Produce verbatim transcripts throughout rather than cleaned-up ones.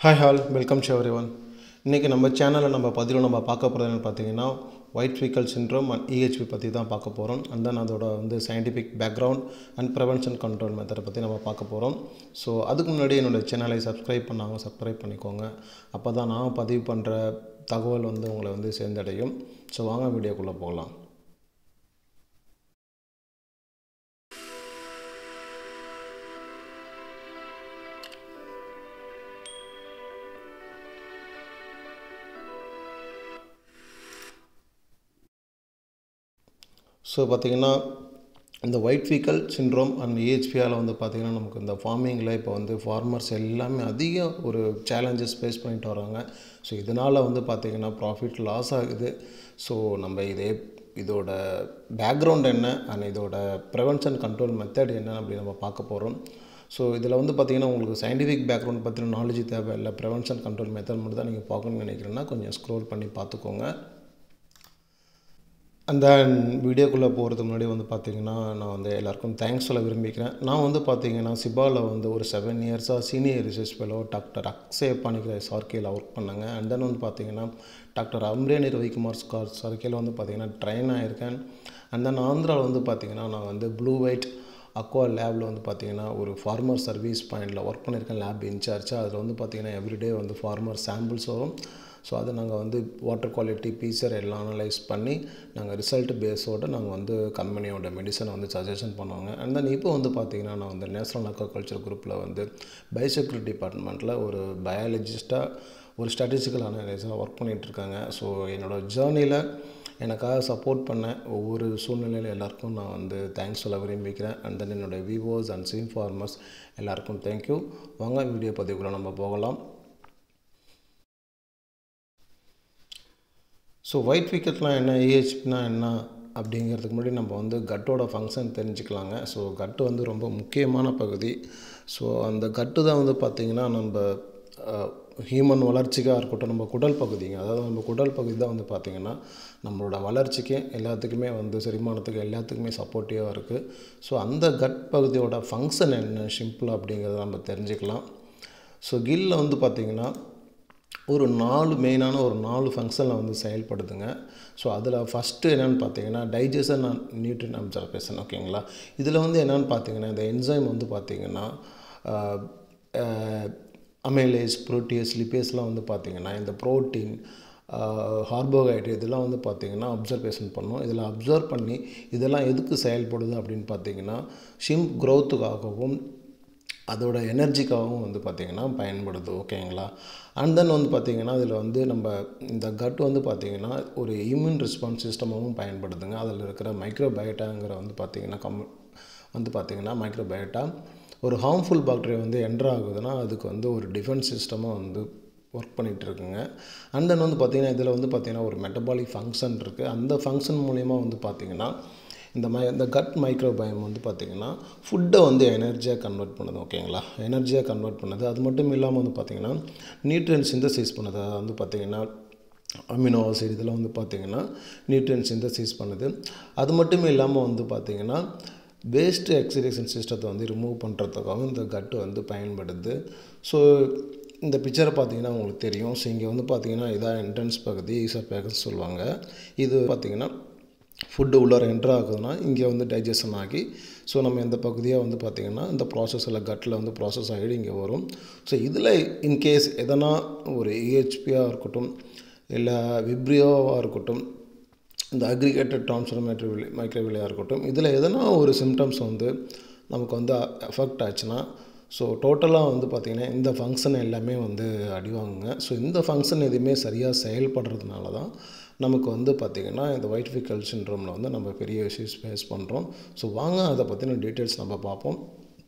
Hi all, welcome to everyone. இன்றைக்கி நம்ம சேனலில் நம்ம பதிவில் நம்ம பார்க்க போகிறது பார்த்தீங்கன்னா white faecal syndrome and EHP பற்றி தான் பார்க்க போகிறோம். அண்ட் தென் அதோட வந்து scientific background and prevention control மெத்தடை பற்றி நம்ம பார்க்க போகிறோம். ஸோ அதுக்கு முன்னாடி என்னோடய சேனலை சப்ஸ்கிரைப் பண்ணாங்க சப்ஸ்கிரைப் பண்ணிக்கோங்க. அப்போ தான் நான் பதிவு பண்ணுற தகவல் வந்து உங்களை வந்து சேர்ந்தடையும். ஸோ வாங்க வீடியோக்குள்ளே போகலாம். ஸோ பார்த்திங்கன்னா இந்த ஒயிட் ஃபீக்கல் சிண்ட்ரோம் அண்ட் இஹெச்பியால் வந்து பார்த்திங்கன்னா நமக்கு இந்த ஃபார்மிங்கில் இப்போ வந்து ஃபார்மர்ஸ் எல்லாமே அதிக ஒரு சேலஞ்சஸ் ஃபேஸ் பண்ணிட்டு வராங்க. ஸோ இதனால் வந்து பார்த்திங்கன்னா ப்ராஃபிட் லாஸ் ஆகுது. ஸோ நம்ம இதே இதோட பேக்ரவுண்ட் என்ன அண்ட் இதோட ப்ரிவென்ஷன் கண்ட்ரோல் மெத்தட் என்ன அப்படி நம்ம பார்க்க போகிறோம். ஸோ இதில் வந்து பார்த்திங்கன்னா உங்களுக்கு சயின்டிஃபிக் பேக்ரவுண்ட் பற்றின நாலேஜ் தேவை இல்லை, ப்ரிவென்ஷன் கண்ட்ரோல் மெத்தட் மட்டும் தான் நீங்கள் பார்க்கணும்னு நினைக்கிறேன்னா கொஞ்சம் ஸ்க்ரோல் பண்ணி பார்த்துக்கோங்க. அந்த வீடியோக்குள்ளே போகிறதுக்கு முன்னாடி வந்து பார்த்திங்கன்னா நான் வந்து எல்லாேருக்கும் தேங்க்ஸ் சொல்ல விரும்பிக்கிறேன். நான் வந்து பார்த்திங்கன்னா சிபாவில் வந்து ஒரு செவன் இயர்ஸாக senior research fellow doctor Akshaya பாணிகிற சார்கேயில் ஒர்க் பண்ணேங்க. அண்ட் தென் வந்து பார்த்திங்கன்னா டாக்டர் அம்ரேனி ரவிக்குமார் ஸ்கார் சார்கேயில் வந்து பார்த்திங்கன்னா ட்ரெயின் ஆகியிருக்கேன். அண்ட் தென் ஆந்திராவில் வந்து பார்த்திங்கன்னா நான் வந்து ப்ளூ ஒயிட் அக்வா லேபில் வந்து பார்த்திங்கன்னா ஒரு ஃபார்மர் சர்வீஸ் பாயிண்டில் ஒர்க் பண்ணியிருக்கேன், லேப் இன்சார்ஜாக. அதில் வந்து பார்த்திங்கன்னா எவ்ரிடே வந்து ஃபார்மர் சாம்பிள்ஸ் வரும். ஸோ அதை நாங்கள் வந்து வாட்டர் குவாலிட்டி பீச்சர் எல்லாம் அனலைஸ் பண்ணி நாங்கள் ரிசல்ட் பேஸோடு நாங்கள் வந்து கம்பெனியோட மெடிசனை வந்து சஜஷன் பண்ணுவாங்க. அண்ட் தென் இப்போ வந்து பார்த்திங்கன்னா நான் வந்து நேஷனல் அக்வாகல்ச்சர் குரூப்பில் வந்து பயோசெக்யூரிட்டி டிபார்ட்மெண்ட்டில் ஒரு பயாலஜிஸ்ட்டாக ஒரு ஸ்டாட்டிஸ்டிக்கல் அனலைஸாக ஒர்க் பண்ணிகிட்ருக்காங்க. ஸோ என்னோடய ஜேர்னியில் எனக்காக சப்போர்ட் பண்ண ஒவ்வொரு சூழ்நிலையில் எல்லாேருக்கும் நான் வந்து தேங்க்ஸ் சொல்ல விரும்பிக்கிறேன். அண்ட் தென் என்னோடய விவோஸ் அண்ட் சிம் ஃபார்மர்ஸ் எல்லாேருக்கும் தேங்க்யூ. வாங்க வீடியோ பதிவுக்குள்ளே நம்ம போகலாம். ஸோ ஒயிட் ஃபீக்கல்னால் என்ன, இஹெச்பினா என்ன அப்படிங்கிறதுக்கு முன்னாடி நம்ம வந்து கட்டோட ஃபங்க்ஷன் தெரிஞ்சுக்கலாங்க. ஸோ கட்டு வந்து ரொம்ப முக்கியமான பகுதி. ஸோ அந்த கட்டு தான் வந்து பார்த்திங்கன்னா நம்ம ஹியூமன் வளர்ச்சிக்காக இருக்கட்டும், நம்ம குடல் பகுதிங்க, அதாவது நம்ம குடல் பகுதி தான் வந்து பார்த்திங்கன்னா நம்மளோட வளர்ச்சிக்கு எல்லாத்துக்குமே வந்து செரிமானத்துக்கு எல்லாத்துக்குமே சப்போர்ட்டிவாக இருக்குது. ஸோ அந்த கட் பகுதியோட ஃபங்க்ஷன் என்ன சிம்பிள் அப்படிங்கிறத நம்ம தெரிஞ்சுக்கலாம். ஸோ கில்ல வந்து பார்த்திங்கன்னா ஒரு நாலு மெயினான ஒரு நாலு ஃபங்க்ஷனில் வந்து செயல்படுதுங்க. ஸோ அதில் ஃபஸ்ட்டு என்னென்னு பார்த்தீங்கன்னா டைஜஷன் அண்ட் நியூட்ரியன் அப்சர்வேஷன். ஓகேங்களா, இதில் வந்து என்னென்னு பார்த்தீங்கன்னா இந்த என்சைம் வந்து பார்த்திங்கன்னா அமைலேஸ், புரோட்டியஸ், லிப்பேஸ்லாம் வந்து பார்த்திங்கன்னா இந்த ப்ரோட்டீன், கார்போஹைட்ரேட் இதெல்லாம் வந்து பார்த்திங்கன்னா அப்சர்வேஷன் பண்ணும். இதில் அப்சர்வ் பண்ணி இதெல்லாம் எதுக்கு செயல்படுது அப்படின்னு பார்த்திங்கன்னா ஷிம்ப் க்ரோத்துக்காகவும் அதோட எனர்ஜிக்காகவும் வந்து பார்த்திங்கன்னா பயன்படுது. ஓகேங்களா, அண்ட் தென் வந்து பார்த்திங்கன்னா அதில் வந்து நம்ம இந்த கட் வந்து பார்த்திங்கன்னா ஒரு இம்யூன் ரெஸ்பான்ஸ் சிஸ்டமாகவும் பயன்படுதுங்க. அதில் இருக்கிற மைக்ரோபயோட்டாங்கிற வந்து பார்த்திங்கன்னா கம் வந்து பார்த்திங்கன்னா மைக்ரோபயோட்டா ஒரு ஹார்ம்ஃபுல் பாக்டீரியா வந்து என்டர் ஆகுதுன்னா அதுக்கு வந்து ஒரு டிஃபென்ஸ் சிஸ்டமாக வந்து ஒர்க் பண்ணிகிட்டு இருக்குங்க. அண்ட் தென் வந்து பார்த்திங்கன்னா இதில் வந்து பார்த்திங்கன்னா ஒரு மெட்டபாலிக் ஃபங்க்ஷன் இருக்குது. அந்த ஃபங்க்ஷன் மூலிமா வந்து பார்த்திங்கன்னா இந்த மை இந்த கட் மைக்ரோபயம் வந்து பார்த்திங்கன்னா ஃபுட்டை வந்து எனர்ஜியாக கன்வெர்ட் பண்ணுது. ஓகேங்களா, எனர்ஜியாக கன்வெர்ட் பண்ணுது. அது மட்டும் இல்லாமல் வந்து பார்த்திங்கன்னா நியூட்ரியன் சிந்தசிஸ் பண்ணுது. அதாவது வந்து பார்த்திங்கன்னா அமினோ ஆசிட் இதெல்லாம் வந்து பார்த்திங்கன்னா நியூட்ரியன் சிந்தசிஸ் பண்ணுது. அது மட்டும் இல்லாமல் வந்து பார்த்திங்கன்னா வேஸ்ட் எக்ஸிடேஷன் சிஸ்டத்தை வந்து ரிமூவ் பண்ணுறதுக்காகவும் இந்த கட்டு வந்து பயன்படுது. ஸோ இந்த பிக்சரை பார்த்திங்கன்னா உங்களுக்கு தெரியும். ஸோ இங்கே வந்து பார்த்திங்கன்னா இதான் என்ட்ரன்ஸ் பகுதி, ஈசர் பேக்கஸ் சொல்லுவாங்க. இது பார்த்திங்கன்னா ஃபுட்டு உள்ளார என்ட்ரு ஆகுதுன்னா இங்கே வந்து டைஜஷன் ஆகி ஸோ நம்ம இந்த பகுதியாக வந்து பார்த்திங்கன்னா இந்த ப்ராசஸில் கட்டில் வந்து ப்ராசஸ் ஆகிடு இங்கே வரும். ஸோ இதில் இன்கேஸ் எதனா ஒரு இஹெச்பியாக இருக்கட்டும் இல்லை விப்ரியோவாக இருக்கட்டும், இந்த அக்ரிகேட்டட் டிரான்ஸ்ஃபர்மேட்டரி மைக்ரோவிலையாக இருக்கட்டும், இதில் எதனா ஒரு சிம்டம்ஸ் வந்து நமக்கு வந்து எஃபெக்ட் ஆச்சுன்னா ஸோ டோட்டலாக வந்து பார்த்திங்கன்னா இந்த ஃபங்க்ஷன் எல்லாமே வந்து அடிவாங்குங்க. ஸோ இந்த ஃபங்க்ஷன் எதுவுமே சரியாக செயல்படுறதுனால தான் நமக்கு வந்து பார்த்திங்கன்னா இந்த ஒயிட் ஃபீக்கல் சிண்ட்ரோமில் வந்து நம்ம பெரிய இஷ்யூஸ் ஃபேஸ் பண்ணுறோம். ஸோ வாங்க அதை பற்றின டீட்டெயில்ஸ் நம்ம பார்ப்போம்.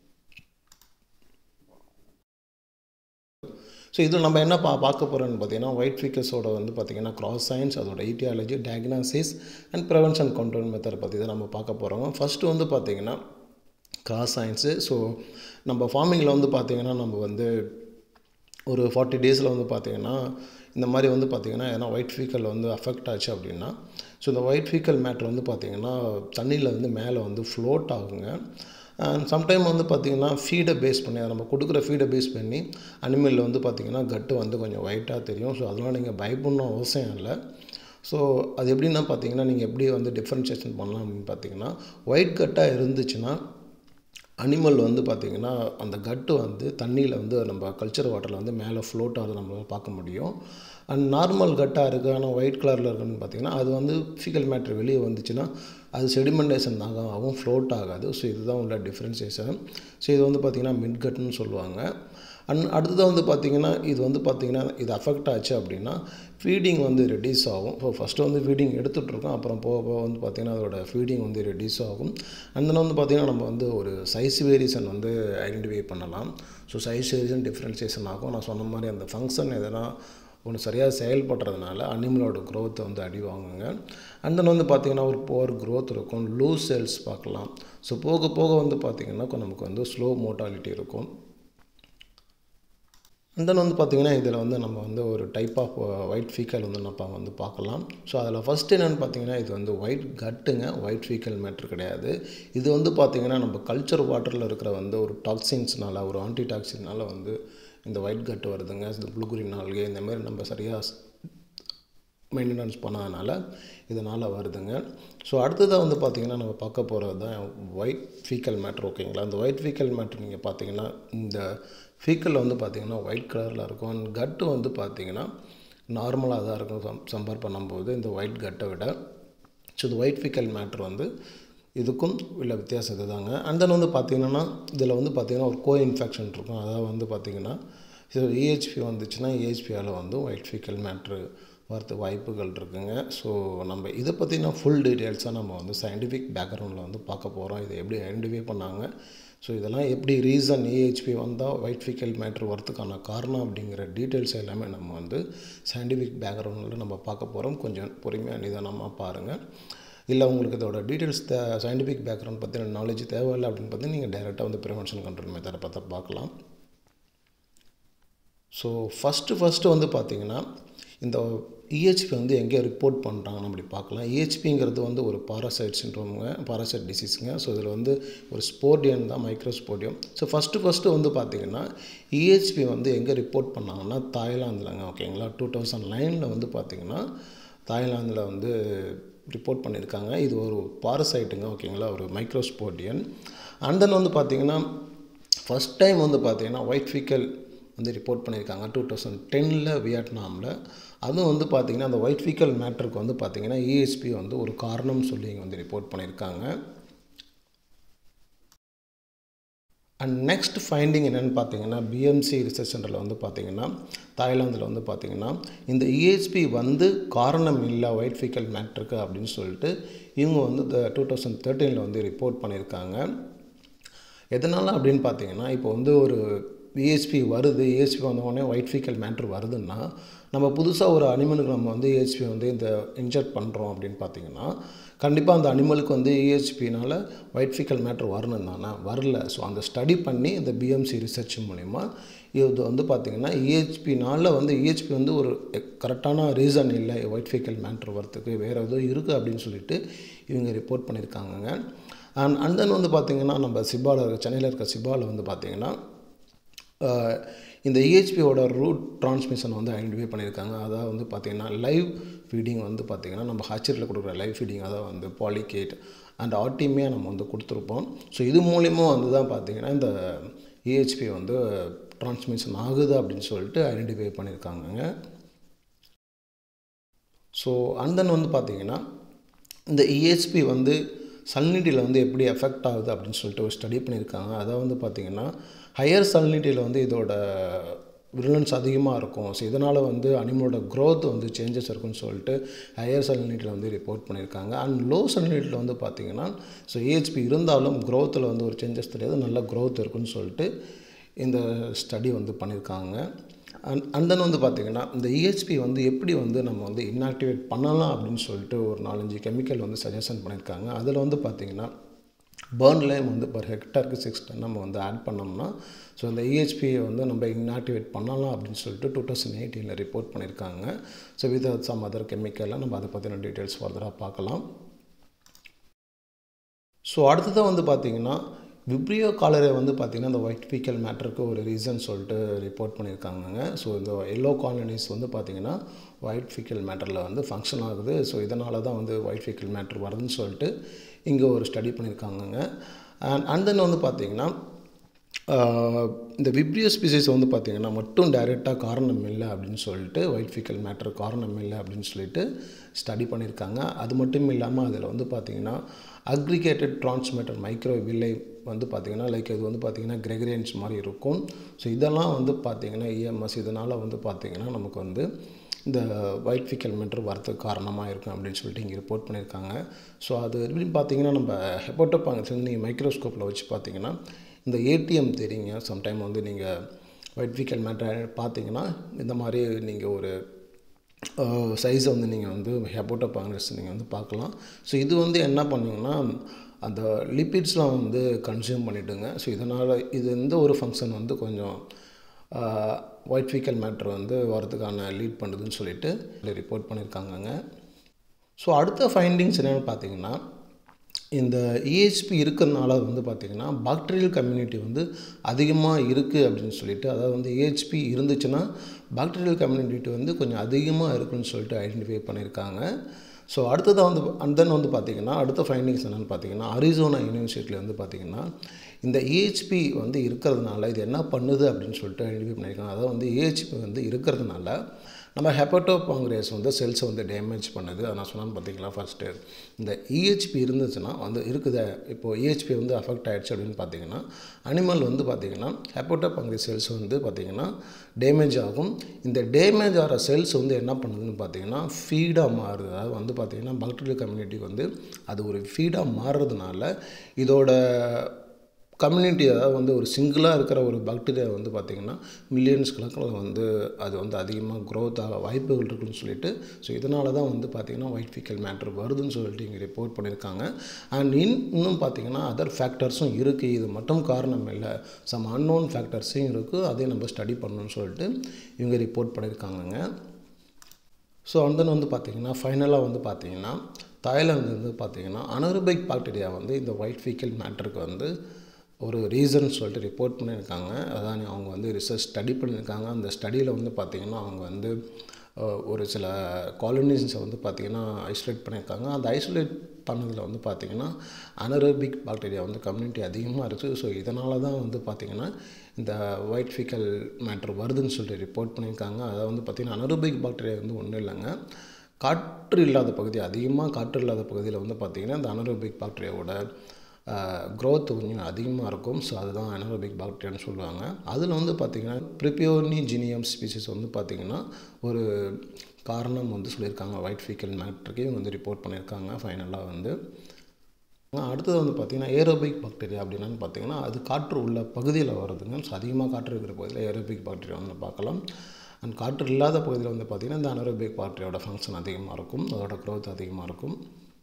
ஸோ இதில் நம்ம என்ன பா பார்க்க போகிறோன்னு பார்த்திங்கன்னா ஒயிட் ஃபீக்கல்ஸோட வந்து பார்த்திங்கன்னா கிராஸ் சயின்ஸ், அதோட aetiology, diagnosis and prevention control method பற்றி தான் நம்ம பார்க்க போகிறோம். ஃபஸ்ட்டு வந்து பார்த்திங்கன்னா கிராஸ் சயின்ஸு. ஸோ நம்ம ஃபார்மிங்கில் வந்து பார்த்திங்கன்னா நம்ம வந்து ஒரு ஃபார்ட்டி டேஸில் வந்து பார்த்திங்கன்னா இந்த மாதிரி வந்து பார்த்திங்கன்னா ஏன்னா ஒயிட் ஃபீக்கல் வந்து அஃபெக்ட் ஆச்சு அப்படின்னா ஸோ இந்த ஒயிட் ஃபீக்கல் மேட்ரு வந்து பார்த்திங்கன்னா தண்ணியில் வந்து மேலே வந்து ஃப்ளோட் ஆகுங்க. அண்ட் சம்டைம் வந்து பார்த்திங்கன்னா ஃபீடை பேஸ் பண்ணி அதை நம்ம கொடுக்குற ஃபீடை பேஸ் பண்ணி அனிமலில் வந்து பார்த்திங்கன்னா கட்டு வந்து கொஞ்சம் ஒயிட்டாக தெரியும். ஸோ அதெல்லாம் நீங்கள் பயப்படணும் அவசியம் இல்லை. ஸோ அது எப்படின்னா பார்த்தீங்கன்னா நீங்கள் எப்படி வந்து டிஃப்ரென்ஷியேஷன் பண்ணலாம் அப்படின்னு பார்த்தீங்கன்னா ஒயிட் கட்டாக இருந்துச்சுன்னா அனிமல் வந்து பார்த்திங்கன்னா அந்த கட்டு வந்து தண்ணியில் வந்து நம்ம கல்ச்சர் வாட்டரில் வந்து மேலே ஃப்ளோட் ஆகிறத நம்மளால் பார்க்க முடியும். அண்ட் நார்மல் கட்டாக இருக்குது ஆனால் ஒயிட் கலரில் இருக்குன்னு பார்த்திங்கன்னா அது வந்து ஃபீக்கல் மேட்ரு வெளியே வந்துச்சுன்னா அது செடிமெண்டேஷன் ஆகும், ஆகும் ஃப்ளோட் ஆகாது. ஸோ இதுதான் உள்ள டிஃப்ரென்சியேஷன். ஸோ இது வந்து பார்த்திங்கன்னா மிட் கட்டுன்னு சொல்லுவாங்க. அண்ட் அடுத்ததாக வந்து பார்த்திங்கன்னா இது வந்து பார்த்திங்கன்னா இது அஃபெக்ட் ஆச்சு அப்படின்னா ஃபீடிங் வந்து ரெடியூஸ் ஆகும். ஸோ ஃபஸ்ட்டு வந்து ஃபீடிங் எடுத்துகிட்ருக்கோம், அப்புறம் போக போக வந்து பார்த்திங்கன்னா அதோட ஃபீடிங் வந்து ரெடியூஸ் ஆகும். அண்ட் தென் வந்து பார்த்திங்கன்னா நம்ம வந்து ஒரு சைஸ் வேரியேஷன் வந்து ஐடென்டிஃபை பண்ணலாம். ஸோ சைஸ் வேரியேஷன் டிஃப்ரென்சியேஷன் ஆகும். நான் சொன்ன மாதிரி அந்த ஃபங்க்ஷன் எதனா ஒன்று சரியாக செயல்படுறதுனால அனிமலோட க்ரோத்தை வந்து அடி வாங்குங்க. அண்ட் தென் வந்து பார்த்திங்கன்னா ஒரு புவர் க்ரோத் இருக்கும், லூஸ் செல்ஸ் பார்க்கலாம். ஸோ போக போக வந்து பார்த்திங்கன்னா நமக்கு வந்து ஸ்லோ மோர்டாலிட்டி இருக்கும். அண்ட் தென் வந்து பார்த்திங்கன்னா இதில் வந்து நம்ம வந்து ஒரு டைப் ஆஃப் ஒயிட் ஃபீக்கல் வந்து நம்ம வந்து பார்க்கலாம். ஸோ அதில் ஃபஸ்ட் என்னென்னு பார்த்திங்கன்னா இது வந்து ஒயிட் கட்டுங்க, ஒயிட் ஃபீக்கல் மேட்ரு கிடையாது. இது வந்து பார்த்திங்கன்னா நம்ம கல்ச்சர் வாட்டரில் இருக்கிற வந்து ஒரு டாக்ஸின்ஸ்னால ஒரு ஆன்டி டாக்ஸின்னால் வந்து இந்த ஒயிட் கட்டு வருதுங்க. இந்த ப்ளூ கிரீன் ஆல்கே இந்த மாதிரி நம்ம சரியாக மெயின்டெனன்ஸ் பண்ணாதனால இதனால் வருதுங்க. ஸோ அடுத்ததாக வந்து பார்த்திங்கன்னா நம்ம பார்க்க போகிறது தான் ஒயிட் ஃபீக்கல் மேட்ரு. ஓகேங்களா, இந்த ஒயிட் ஃபீக்கல் மேட்ரு நீங்கள் பார்த்திங்கன்னா இந்த ஃபீக்கல் வந்து பார்த்திங்கன்னா ஒயிட் கலரில் இருக்கும். அண்ட் கட்டு வந்து பார்த்திங்கன்னா நார்மலாக தான் இருக்கும் சம் கம்பேர் பண்ணும்போது இந்த ஒயிட் கட்டை விட. ஸோ இந்த ஒயிட் ஃபீக்கல் மேட்ரு வந்து இதுக்கும் உள்ள வித்தியாசம் இது தாங்க. அண்ட் தென் வந்து பார்த்திங்கன்னா இதில் வந்து பார்த்திங்கன்னா ஒரு கோ இன்ஃபெக்ஷன் இருக்கும். அதாவது வந்து பார்த்திங்கன்னா இது இஹெச்பி வந்துச்சுன்னா இஹெச்பியால் வந்து ஒயிட் ஃபீக்கல் மேட்ரு வரது வாய்ப்புகள் இருக்குங்க. ஸோ நம்ம இதை பற்றின ஃபுல் டீட்டெயில்ஸாக நம்ம வந்து சயின்டிஃபிக் பேக்ரவுண்டில் வந்து பார்க்க போகிறோம். இதை எப்படி ஐடென்டிஃபை பண்ணாங்க, ஸோ இதெல்லாம் எப்படி ரீசன் இஹெச்பி வந்தால் ஒயிட் ஃபீக்கல் மேட்ரு வரதுக்கான காரணம் அப்படிங்கிற டீட்டெயில்ஸ் எல்லாமே நம்ம வந்து சயின்டிஃபிக் பேக்ரவுண்டில் நம்ம பார்க்க போகிறோம். கொஞ்சம் பொறுமையாக நிதானமாக பாருங்கள். இல்லை உங்களுக்கு இதோட டீட்டெயில்ஸ் தே சயின்டிஃபிக் பேக்ரவுண்ட் பற்றின நாலேஜ் தேவையில்லை அப்படின்னு பார்த்து நீங்கள் டைரெக்டாக வந்து ப்ரிவென்ஷன் கண்ட்ரோல் மெத்தடை பார்த்தா பார்க்கலாம். ஸோ ஃபஸ்ட்டு ஃபஸ்ட்டு வந்து பார்த்திங்கன்னா இந்த இஹெச்பி வந்து எங்கே ரிப்போர்ட் பண்ணுறாங்கன்னு அப்படி பார்க்கலாம். இஹெச்பிங்கிறது வந்து ஒரு பாராசைட் சிண்ட்ரோமுங்க, பாராசைட் டிசீஸுங்க. ஸோ இதில் வந்து ஒரு ஸ்போர்டியம் தான், மைக்ரோஸ்போர்டியம். ஸோ ஃபஸ்ட்டு ஃபஸ்ட்டு வந்து பார்த்திங்கன்னா இஹெச்பி வந்து எங்கே ரிப்போர்ட் பண்ணாங்கன்னா தாய்லாந்துலங்க. ஓகேங்களா, டூ தௌசண்ட் நைனில் வந்து பார்த்திங்கன்னா தாய்லாந்தில் வந்து ரிப்போர்ட் பண்ணியிருக்காங்க. இது ஒரு பாரசைட்டுங்க. ஓகேங்களா, ஒரு மைக்ரோஸ்போர்டியன். அண்ட் தென் வந்து பார்த்திங்கன்னா ஃபஸ்ட் டைம் வந்து பார்த்திங்கன்னா ஒயிட் ஃபீக்கல் வந்து ரிப்போர்ட் பண்ணியிருக்காங்க டூ தௌசண்ட் டெனில் வியட்நாமில். அதுவும் வந்து பார்த்திங்கன்னா அந்த ஒயிட் ஃபீக்கல் மேட்ருக்கு வந்து பார்த்திங்கன்னா இஹெச்பி வந்து ஒரு காரணம் சொல்லி இங்கே வந்து ரிப்போர்ட் பண்ணியிருக்காங்க. அண்ட் நெக்ஸ்ட் ஃபைண்டிங் என்னென்னு பார்த்தீங்கன்னா பிஎம்சி ரிசர்ச் சென்டரில் வந்து பார்த்திங்கன்னா தாய்லாந்தில் வந்து பார்த்திங்கன்னா இந்த இஹெச்பி வந்து காரணம் இல்லை ஒயிட் ஃபீக்கல் மேட்ருக்கு அப்படின்னு சொல்லிட்டு இவங்க வந்து இந்த டூ தௌசண்ட் தேர்ட்டீனில் வந்து ரிப்போர்ட் பண்ணியிருக்காங்க. எதனால் அப்படின்னு பார்த்தீங்கன்னா இப்போ வந்து ஒரு இஹெச்பி வருது, இஹெச்பி வந்தோடனே ஒயிட் ஃபீக்கல் மேட்ரு வருதுன்னா நம்ம புதுசாக ஒரு அனிமலுக்கு நம்ம வந்து இஹெச்பி வந்து இந்த இன்ஜெக்ட் பண்ணுறோம் அப்படின்னு பார்த்தீங்கன்னா கண்டிப்பாக அந்த அனிமலுக்கு வந்து இஹெச்பினால் ஒயிட் ஃபீக்கல் மேட்ரு வரணும் தானே, வரல. ஸோ அந்த ஸ்டடி பண்ணி இந்த பிஎம்சி ரிசர்ச் மூலிமா இது வந்து பார்த்திங்கன்னா இஹெச்பினால் வந்து இஹெச்பி வந்து ஒரு கரெக்டான ரீசன் இல்லை ஒயிட் ஃபீக்கல் மேட்ரு வரத்துக்கு, வேறு எதுவும் இருக்குது அப்படின்னு சொல்லிட்டு இவங்க ரிப்போர்ட் பண்ணியிருக்காங்கங்க. அண்ட் அண்ட் தென் வந்து பார்த்திங்கன்னா நம்ம சிபாவில் இருக்க சென்னையில் இருக்க சிபாவில் வந்து பார்த்திங்கன்னா இந்த இஹெச்பியோட ரூட் டிரான்ஸ்மிஷன் வந்து ஐடென்டிஃபை பண்ணியிருக்காங்க. அதாவது வந்து பார்த்திங்கன்னா லைவ் ஃபீடிங் வந்து பார்த்திங்கன்னா நம்ம ஹாச்சரியில் கொடுக்குற லைவ் ஃபீடிங் அதாவது வந்து பாலிகேட் அண்ட் ஆர்டிமியாக நம்ம வந்து கொடுத்துருப்போம். ஸோ இது மூலிமா வந்து தான் பார்த்திங்கன்னா இந்த இஹெச்பி வந்து டிரான்ஸ்மிஷன் ஆகுது அப்படின்னு சொல்லிட்டு ஐடென்டிஃபை பண்ணியிருக்காங்கங்க. ஸோ அண்ட் தென் வந்து பார்த்திங்கன்னா இந்த இஹெச்பி வந்து சல்னிட்டியில் வந்து எப்படி எஃபெக்ட் ஆகுது அப்படின்னு சொல்லிட்டு ஒரு ஸ்டடி பண்ணியிருக்காங்க. அதாவது வந்து பார்த்திங்கன்னா ஹையர் சல்னிட்டியில் வந்து இதோட விருலன்ஸ் அதிகமாக இருக்கும். ஸோ இதனால் வந்து அனிமலோட க்ரோத் வந்து சேஞ்சஸ் இருக்குன்னு சொல்லிட்டு ஹையர் சல்னிட்டியில் வந்து ரிப்போர்ட் பண்ணியிருக்காங்க. அண்ட் லோ சல்னிட்டியில் வந்து பார்த்திங்கன்னா ஸோ இஹெச்பி இருந்தாலும் க்ரோத்தில் வந்து ஒரு சேஞ்சஸ் தெரியாது, நல்ல க்ரோத் இருக்குன்னு சொல்லிட்டு இந்த ஸ்டடி வந்து பண்ணியிருக்காங்க. அண்ட் அண்ட் தென் வந்து பார்த்திங்கன்னா இந்த இஹெச்பி வந்து எப்படி வந்து நம்ம வந்து இன்ஆக்டிவேட் பண்ணலாம் அப்படின்னு சொல்லிட்டு ஒரு நாலஞ்சு கெமிக்கல் வந்து சஜஷன் பண்ணியிருக்காங்க. அதில் வந்து பார்த்திங்கன்னா பர்ன் லைம் வந்து பர் ஹெக்டருக்கு சிக்ஸ் டன் நம்ம வந்து ஆட் பண்ணோம்னா ஸோ இந்த இஹெச்பியை வந்து நம்ம இன்ஆக்டிவேட் பண்ணலாம் அப்படின்னு சொல்லிட்டு டூ தௌசண்ட் எயிட்டீனில் ரிப்போர்ட் பண்ணியிருக்காங்க. ஸோ வித் சம் அதர் கெமிக்கல்லாம் நம்ம அதை பற்றின டீட்டெயில்ஸ் ஃபர்தராக பார்க்கலாம். ஸோ அடுத்ததாக வந்து பார்த்திங்கன்னா விப்ரியோ காலரே வந்து பார்த்திங்கன்னா இந்த ஒயிட் ஃபீக்கல் மேட்டருக்கு ஒரு ரீசன் சொல்லிட்டு ரிப்போர்ட் பண்ணியிருக்காங்கங்க. ஸோ இந்த எல்லோ காலனிஸ் வந்து பார்த்திங்கன்னா ஒயிட் ஃபீக்கல் மேட்டரில் வந்து ஃபங்க்ஷன் ஆகுது. ஸோ இதனால தான் வந்து ஒயிட் ஃபீக்கல் மேட்டர் வருதுன்னு சொல்லிட்டு இங்கே ஒரு ஸ்டடி பண்ணியிருக்காங்கங்க. அண்ட் அண்ட் தென் வந்து பார்த்திங்கன்னா இந்த விப்ரியோ ஸ்பீசிஸ் வந்து பார்த்திங்கன்னா மட்டும் டைரெக்டாக காரணம் இல்லை அப்படின்னு சொல்லிட்டு ஒயிட் ஃபீக்கல் மேட்டர் காரணம் இல்லை அப்படின்னு சொல்லிட்டு ஸ்டடி பண்ணியிருக்காங்க. அது மட்டும் இல்லாமல் அதில் வந்து பார்த்திங்கன்னா அக்ரிகேட்டட் டிரான்ஸ்மிட்டர் மைக்ரோவில்லை வந்து பார்த்திங்கன்னா லைக் இது வந்து பார்த்திங்கன்னா கிரெகரியன்ஸ் மாதிரி இருக்கும். ஸோ இதெல்லாம் வந்து பார்த்திங்கன்னா இஎம்எஸ் இதனால் வந்து பார்த்திங்கன்னா நமக்கு வந்து இந்த ஒயிட் ஃபீக்கல் மேட்டர் வரதுக்கு காரணமாக இருக்கும் அப்படின்னு சொல்லிட்டு இங்கே ரிப்போர்ட் பண்ணியிருக்காங்க. ஸோ அது எப்படின்னு பார்த்திங்கன்னா நம்ம ஹெப்போட்டோபாங்கஸ் வந்து நீங்கள் மைக்ரோஸ்கோப்பில் வச்சு பார்த்திங்கன்னா இந்த ஏடிஎம் தெரியுங்க. சம்டைம் வந்து நீங்கள் ஒயிட் ஃபீக்கல் மேட்டர் பார்த்தீங்கன்னா இந்த மாதிரி நீங்கள் ஒரு சைஸை வந்து நீங்கள் வந்து ஹெப்போட்டோபாங்கஸ் நீங்கள் வந்து பார்க்கலாம். ஸோ இது வந்து என்ன பண்ணிங்கன்னா அந்த லிப்பிட்ஸ்லாம் வந்து கன்சியூம் பண்ணிவிடுங்க. ஸோ இதனால் இது இந்த ஒரு ஃபங்க்ஷன் வந்து கொஞ்சம் ஒயிட் ஃபீக்கல் மேட்டர் வந்து வரதுக்கான லீட் பண்ணுதுன்னு சொல்லிட்டு ரிப்போர்ட் பண்ணியிருக்காங்கங்க. ஸோ அடுத்த ஃபைண்டிங்ஸ் என்னென்னு பார்த்தீங்கன்னா இந்த இஹெச்பி இருக்கிறதுனால வந்து பார்த்திங்கன்னா பாக்டீரியல் கம்யூனிட்டி வந்து அதிகமாக இருக்குது அப்படின்னு சொல்லிட்டு, அதாவது வந்து இஹெச்பி இருந்துச்சுன்னா பாக்டீரியல் கம்யூனிட்டி வந்து கொஞ்சம் அதிகமாக இருக்குன்னு சொல்லிட்டு ஐடென்டிஃபை பண்ணியிருக்காங்க. ஸோ அடுத்ததாக வந்து அண்ட் தென் வந்து பார்த்திங்கன்னா அடுத்த ஃபைண்டிங்ஸ் என்னென்னு பார்த்திங்கன்னா அரிசோனா யூனிவர்சிட்டியில் வந்து பார்த்திங்கன்னா இந்த இஹெச்பி வந்து இருக்கிறதுனால இது என்ன பண்ணுது அப்படின்னு சொல்லிட்டு ஐடென்டிஃபை பண்ணியிருக்காங்க. அதாவது வந்து இஹெச்பி வந்து இருக்கிறதுனால நம்ம ஹெப்படோபாங்க்ரியாஸ் வந்து செல்ஸை வந்து டேமேஜ் பண்ணுது. அதை நான் சொன்னான்னு பார்த்தீங்களா ஃபஸ்ட்டு இந்த இஹெச்பி இருந்துச்சுன்னா வந்து இருக்குது. இப்போது இஹெச்பி வந்து அஃபெக்ட் ஆகிடுச்சு அப்படின்னு பார்த்தீங்கன்னா அனிமல் வந்து பார்த்திங்கன்னா ஹெப்படோபாங்க்ரியாஸ் செல்ஸ் வந்து பார்த்திங்கன்னா டேமேஜ் ஆகும். இந்த டேமேஜ் ஆகிற செல்ஸ் வந்து என்ன பண்ணுதுன்னு பார்த்தீங்கன்னா ஃபீடாக மாறுது. அதாவது வந்து பார்த்திங்கன்னா பாக்டீரியல் கம்யூனிட்டி வந்து அது ஒரு ஃபீடாக மாறுறதுனால இதோட கம்யூனிட்டி, அதாவது வந்து ஒரு சிங்கிளாக இருக்கிற ஒரு பாக்டீரியா வந்து பார்த்திங்கன்னா மில்லியன்ஸ் கணக்கில் வந்து அது வந்து அதிகமாக க்ரோத் ஆக வாய்ப்புகள் இருக்குதுன்னு சொல்லிட்டு, ஸோ இதனால தான் வந்து பார்த்திங்கன்னா ஒயிட் ஃபீக்கல் மேட்டர் வருதுன்னு சொல்லிட்டு இங்கே ரிப்போர்ட் பண்ணியிருக்காங்க. அண்ட் இன் இன்னும் பார்த்திங்கன்னா அதர் ஃபேக்டர்ஸும் இருக்குது. இது மட்டும் காரணம் இல்லை, சம் அன்னோன் ஃபேக்டர்ஸையும் இருக்குது. அதே நம்ம ஸ்டடி பண்ணணும்னு சொல்லிட்டு இவங்க ரிப்போர்ட் பண்ணியிருக்காங்கங்க. ஸோ அண்ட் தென் வந்து பார்த்திங்கன்னா ஃபைனலாக வந்து பார்த்திங்கன்னா தாய்லாந்து வந்து பார்த்திங்கன்னா அனரோபிக் பாக்டீரியா வந்து இந்த ஒயிட் ஃபீக்கல் மேட்டருக்கு வந்து ஒரு ரீசன் சொல்லிட்டு ரிப்போர்ட் பண்ணியிருக்காங்க. அதான் அவங்க வந்து ரிசர்ச் ஸ்டடி பண்ணியிருக்காங்க. அந்த ஸ்டடியில் வந்து பார்த்திங்கன்னா அவங்க வந்து ஒரு சில காலனிஸை வந்து பார்த்திங்கன்னா ஐசோலேட் பண்ணியிருக்காங்க. அந்த ஐசோலேட் பண்ணதில் வந்து பார்த்திங்கன்னா அனரோபிக் பாக்டீரியா வந்து கம்யூனிட்டி அதிகமாக இருக்குது. ஸோ இதனால தான் வந்து பார்த்திங்கன்னா இந்த ஒயிட் ஃபீக்கல் மேட்டர் வருதுன்னு சொல்லிட்டு ரிப்போர்ட் பண்ணியிருக்காங்க. அதாவது வந்து பார்த்திங்கன்னா அனரோபிக் பாக்டீரியா வந்து ஒன்றும் இல்லைங்க, காற்று இல்லாத பகுதி, அதிகமாக காற்று இல்லாத பகுதியில் வந்து பார்த்திங்கன்னா இந்த அனரோபிக் பாக்டீரியாவோட க்ரோத் கொஞ்சம் அதிகமாக இருக்கும். ஸோ அதுதான் அனரோபிக் பாக்டீரியான்னு சொல்லுவாங்க. அதில் வந்து பார்த்திங்கன்னா ப்ரிபியோனிஜினியம் ஸ்பீசிஸ் வந்து பார்த்திங்கன்னா ஒரு காரணம் வந்து சொல்லியிருக்காங்க ஒயிட் ஃபீக்கல் மேட்டருக்கு. இவங்க வந்து ரிப்போர்ட் பண்ணியிருக்காங்க ஃபைனலாக வந்து. அடுத்தது வந்து பார்த்திங்கன்னா ஏரோபிக் பாக்டீரியா அப்படின்னான்னு பார்த்திங்கன்னா அது காற்று உள்ள பகுதியில் வருதுங்க. ஸோ அதிகமாக காற்று இருக்கிற பகுதியில் ஏரோபிக் பாக்டீரியா வந்து பார்க்கலாம். அண்ட் காற்று இல்லாத பகுதியில் வந்து பார்த்திங்கன்னா இந்த அனரோபிக் பாக்டீரியாவோட ஃபங்க்ஷன் அதிகமாக இருக்கும், அதோட க்ரோத் அதிகமாக இருக்கும்.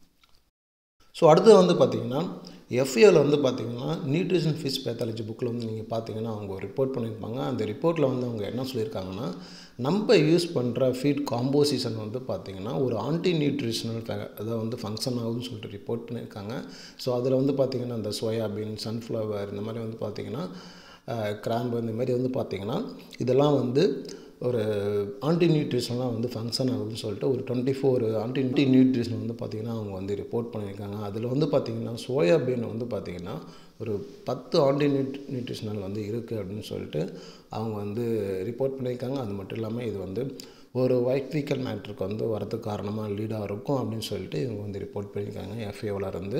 ஸோ அடுத்தது வந்து பார்த்திங்கன்னா எஃப்ஏவில் வந்து பார்த்திங்கன்னா நியூட்ரிஷன் ஃபிஷ் பேத்தாலஜி புக்கில் வந்து நீங்கள் பார்த்தீங்கன்னா அவங்க ஒரு ரிப்போர்ட் பண்ணியிருப்பாங்க. அந்த ரிப்போர்ட்டில் வந்து அவங்க என்ன சொல்லியிருக்காங்கன்னா நம்ம யூஸ் பண்ணுற ஃபீட் காம்போசிஷன் வந்து பார்த்திங்கன்னா ஒரு ஆன்டி நியூட்ரிஷனல் ஃபே அதை வந்து ஃபங்க்ஷன் ஆகுதுன்னு சொல்லிட்டு ரிப்போர்ட் பண்ணியிருக்காங்க. ஸோ அதில் வந்து பார்த்திங்கன்னா இந்த சோயாபீன், சன்ஃப்ளவர், இந்த மாதிரி வந்து பார்த்திங்கன்னா கிராம்பு, இந்த மாதிரி வந்து பார்த்திங்கன்னா இதெல்லாம் வந்து ஒரு ஆன்டி நியூட்ரிஷன்லாம் வந்து ஃபங்க்ஷன் ஆகுதுன்னு சொல்லிட்டு ஒரு டுவெண்ட்டி ஃபோர் ஆன்டி நியூட்ரிஷன் வந்து பார்த்திங்கன்னா அவங்க வந்து ரிப்போர்ட் பண்ணியிருக்காங்க. அதில் வந்து பார்த்திங்கன்னா சோயாபீன் வந்து பார்த்திங்கன்னா ஒரு பத்து ஆன்டி நியூட் நியூட்ரிஷனல் வந்து இருக்குது அப்படின்னு சொல்லிட்டு அவங்க வந்து ரிப்போர்ட் பண்ணியிருக்காங்க. அது மட்டும் இல்லாமல் இது வந்து ஒரு ஒயிட் ஃபீக்கல் மேட்டருக்கு வந்து வரதுக்கு காரணமாக லீடாக இருக்கும் அப்படின்னு சொல்லிட்டு இவங்க வந்து ரிப்போர்ட் பண்ணியிருக்காங்க எஃப்ஏவில் இருந்து.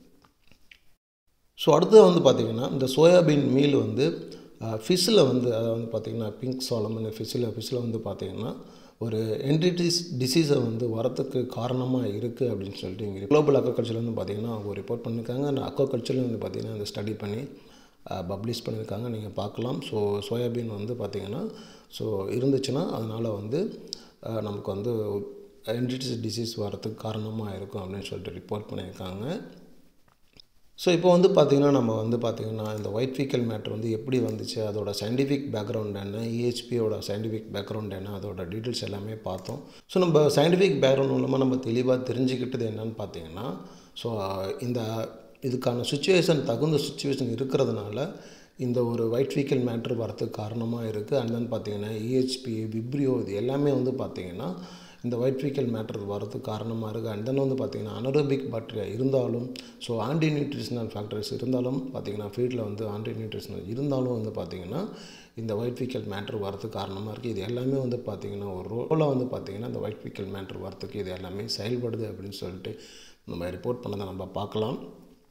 ஸோ அடுத்தது வந்து பார்த்திங்கன்னா இந்த சோயாபீன் மீல் வந்து ஃபிஷ்ஷில் வந்து அதை வந்து பார்த்திங்கன்னா பிங்க் சாலமன் ஃபிஷ்ஷில் ஃபிஷ்ஷில் வந்து பார்த்திங்கன்னா ஒரு என்டிட்டிஸ் டிசீஸை வந்து வரத்துக்கு காரணமாக இருக்குது அப்படின்னு சொல்லிட்டு இங்கே குளோபல் அக்வாகல்ச்சரில் வந்து பார்த்திங்கன்னா அவங்க ரிப்போர்ட் பண்ணியிருக்காங்க. அந்த அக்வாகல்ச்சரில் வந்து பார்த்திங்கன்னா அந்த ஸ்டடி பண்ணி பப்ளிஷ் பண்ணியிருக்காங்க, நீங்கள் பார்க்கலாம். ஸோ சோயாபீன் வந்து பார்த்திங்கன்னா ஸோ இருந்துச்சுன்னா அதனால் வந்து நமக்கு வந்து என்டிட்டிஸ் டிசீஸ் வரத்துக்கு காரணமாக இருக்கும் அப்படின்னு சொல்லிட்டு ரிப்போர்ட் பண்ணியிருக்காங்க. ஸோ இப்போ வந்து பார்த்திங்கன்னா நம்ம வந்து பார்த்திங்கன்னா இந்த ஒயிட் ஃபீக்கல் மேட்டர் வந்து எப்படி வந்துச்சு, அதோட சயின்டிஃபிக் பேக்ரவுண்ட் என்ன, இஹெச்பியோட சயின்டிஃபிக் பேக்ரவுண்ட் என்ன, அதோட டீட்டெயில்ஸ் எல்லாமே பார்த்தோம். ஸோ நம்ம சயின்டிஃபிக் பேக்ரவுண்ட் மூலமாக நம்ம தெளிவாக தெரிஞ்சுக்கிட்டது என்னன்னு பார்த்திங்கன்னா ஸோ இந்த இதுக்கான சுச்சுவேஷன் தகுந்த சுச்சுவேஷன் இருக்கிறதுனால இந்த ஒரு ஒயிட் ஃபீக்கல் மேட்ரு வரதுக்கு காரணமாக இருக்குது. அண்ட் தென் பார்த்திங்கன்னா இஹெச்பி, விப்ரியோ இது எல்லாமே வந்து பார்த்திங்கன்னா இந்த ஒயிட் ஃபீக்கல் மேட்ரு வரதுக்கு காரணமாக இருக்குது. அண்ட் தென் வந்து பார்த்திங்கன்னா அனரோபிக் பாக்டீரியா இருந்தாலும், ஸோ ஆன்டி நியூட்ரிஷனல் ஃபேக்டர்ஸ் இருந்தாலும் பார்த்திங்கன்னா ஃபீடில் வந்து ஆன்டி நியூட்ரிஷனல் இருந்தாலும் வந்து பார்த்திங்கன்னா இந்த ஒயிட் ஃபீக்கல் மேட்ரு வரதுக்கு காரணமாக இருக்குது. இது எல்லாமே வந்து பார்த்திங்கன்னா ஒரு ரோலாக வந்து பார்த்திங்கன்னா இந்த ஒயிட் ஃபீக்கல் மேட்ரு வரதுக்கு இது எல்லாமே செயல்படுது அப்படின்னு சொல்லிட்டு நம்ம ரிப்போர்ட் பண்ணதை நம்ம பார்க்கலாம்.